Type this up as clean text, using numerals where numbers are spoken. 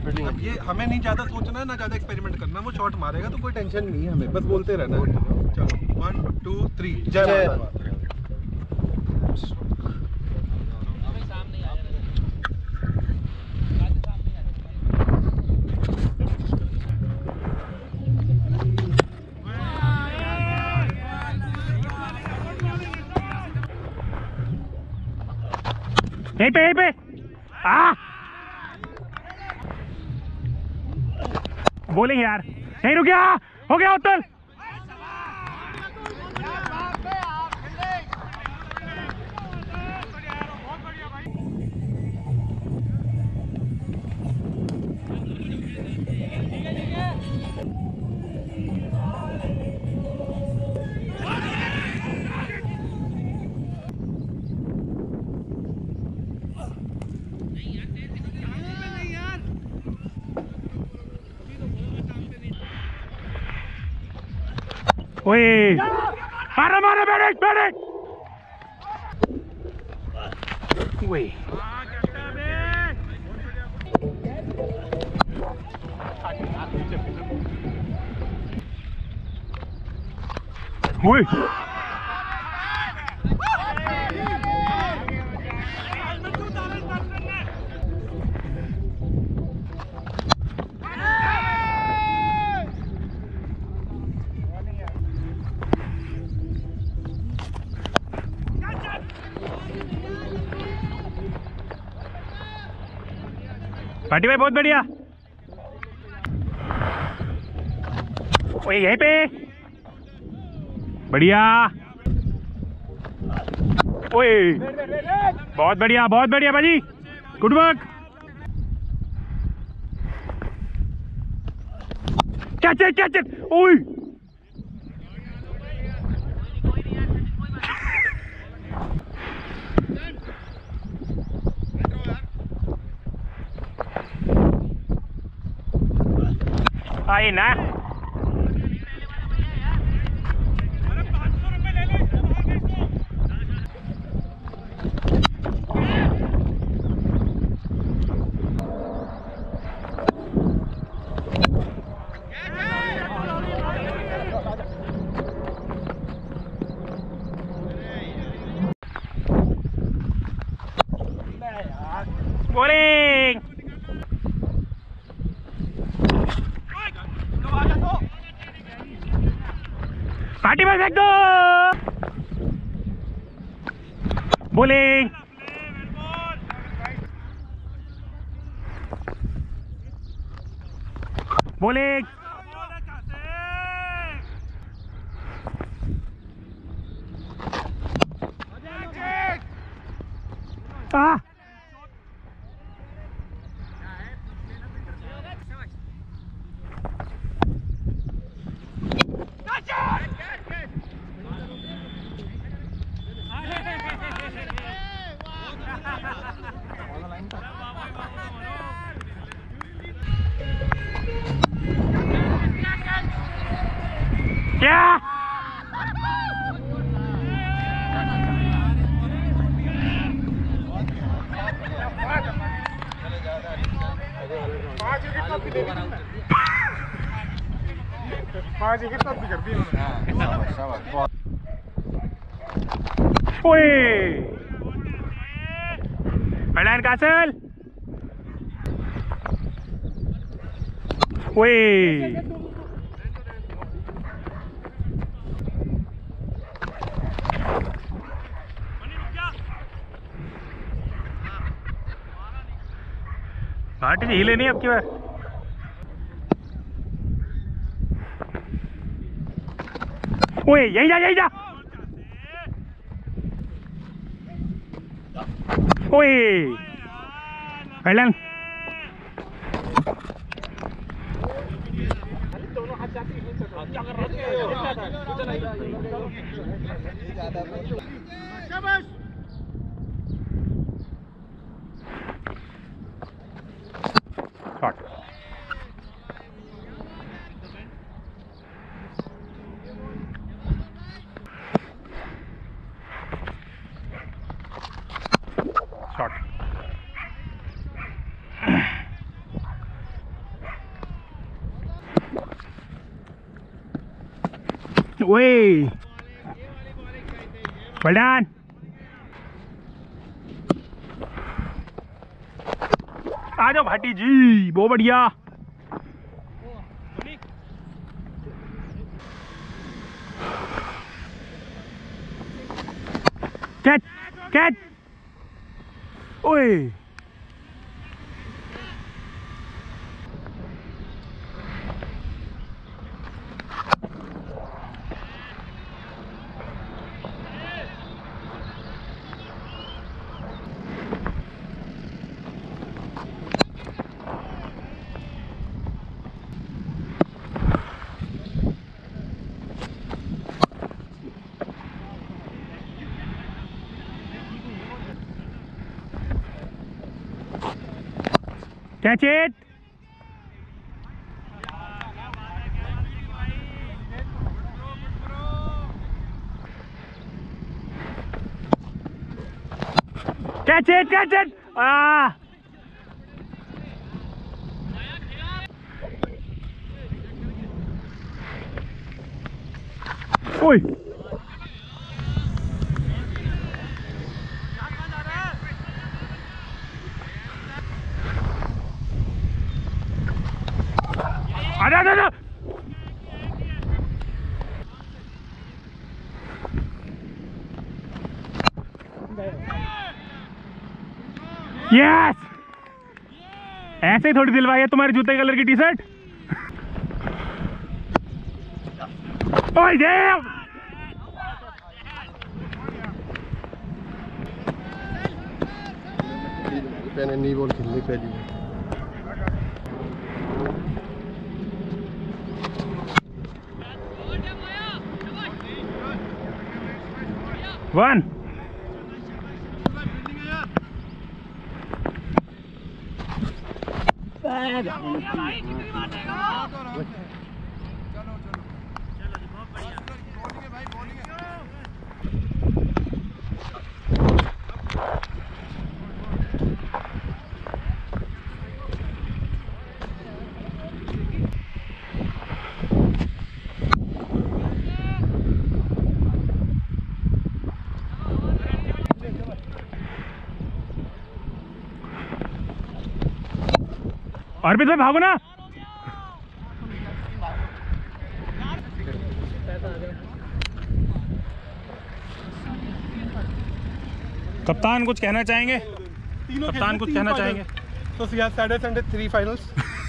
अब ये हमें नहीं ज्यादा सोचना है ना ज्यादा एक्सपेरिमेंट करना, वो शॉट मारेगा तो कोई टेंशन नहीं है हमें, बस बोलते रहना है। चलो 1 2 3 जय माता दी। यहीं पे बोलेंगे यार, नहीं रुक गया, हो गया उत्तल। ओए मारा बैठ ओए ओए पार्टी भाई बहुत बढ़िया। ओए यहीं पे बढ़िया। ओए बहुत बढ़िया भाजी, गुड वर्क। कैच इट ओए आई ना। बॉलिंग पार्टी में फेंक दो। बॉलिंग बॉलिंग क्या कासल पार्टी से हिले नहीं अब की बार। ओए यही जा ओए दोनों हाथ जाते ओए well done. आ जाओ भाटी जी, बहुत बढ़िया। कैच कैच, ओए catch it. Catch it, catch it. Ah. Oi. Ada. Yes. ऐसे ही थोड़ी दिलवाई है तुम्हारे जूते कलर की टी शर्ट। ओए डैम। मैंने नी बॉल खेलनी पहली। वन अर्पित भाई भागो ना। कप्तान कुछ कहना चाहेंगे? कप्तान कुछ कहना चाहेंगे? तो यार सैटरडे संडे 3 फाइनल्स